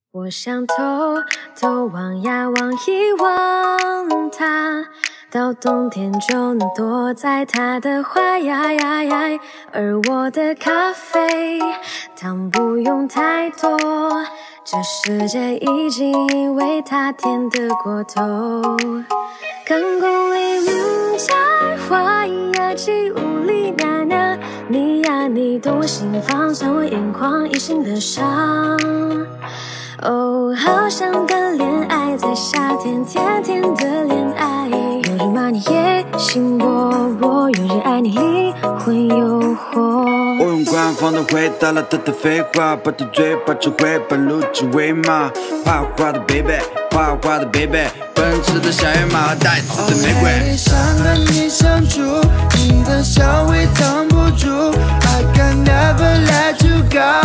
我想偷偷望呀望一望他，到冬天就能躲在他的怀呀呀呀。而我的咖啡糖不用太多，这世界已经因为他甜得过头。看功力在花呀起无力娜娜，你呀你动心房，算我眼眶一心的伤。哦，好想的恋爱，在夏天甜甜的恋爱，有人骂你野心勃勃，有人爱你灵魂诱惑。 我用官方的回答了他的废话，把他嘴巴吃回，半路鸡尾马，花花的 baby， 花花的 baby， 奔驰的小野马和带刺的玫瑰。 你想跟你相处，你的香味藏不住 ，I can never let you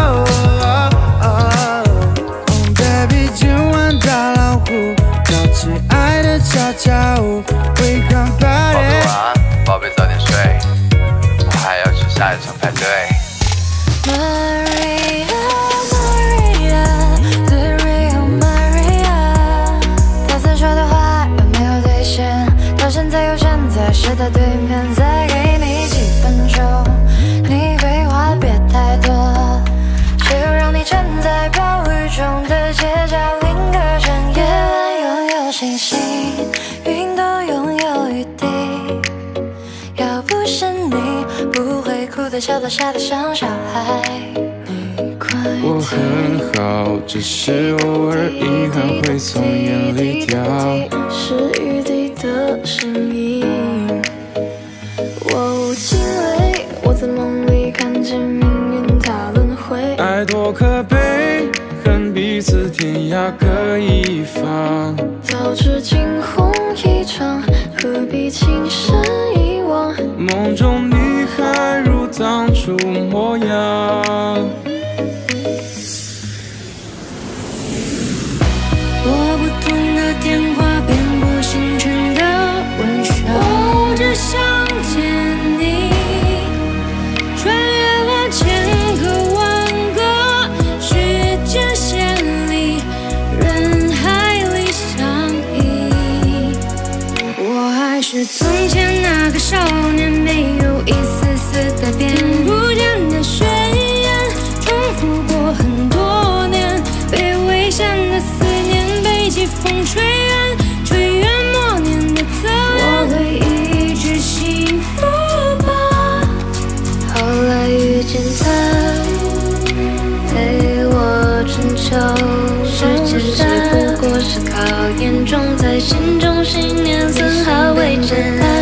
go。Baby， 今晚打老虎，跳起爱的恰恰舞 ，We can party。 宝贝晚安，宝贝早点睡，我还要去下一场派对。 Maria Maria the real Maria， 他曾说的话有没有兑现？到现在又现在，谁在对面？再给你几分钟，你废话别太多，谁又让你站在暴雨中的街角，另个深夜拥有星星，云都拥有雨滴。要不是你，不会哭得笑得傻得像小孩。 我很好，只是偶尔遗憾会从眼里掉。 是雨滴的声音。哦，惊雷，我在梦里看见命运它轮回。 爱多可悲，恨彼此天涯各一方。 早知惊鸿一场，何必情深一往？ 梦中你还如当初模样。 拨不通的电话，遍布星辰的温柔。我只想见你，穿越了千个万个时间线里，人海里相依。我还是从前那个少年，没有一丝丝改变，不见的宣言，重复过很多年，被危险的思念，被季风吹远，吹远默念的侧脸。我会一直幸福吧。后来遇见他，陪我春秋，时间只不过是考验，种在心中信念，丝毫未真。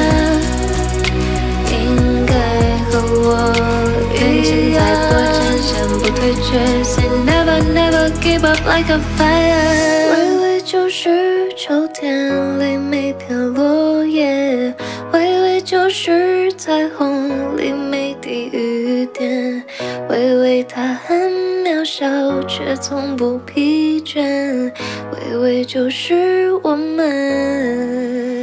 应该和我愿现在做真相不退却 ，Say never never give up like a fire。微微就是秋天里每片落叶，微微就是彩虹里每滴雨点，微微它很渺小，却从不疲倦，微微就是我们。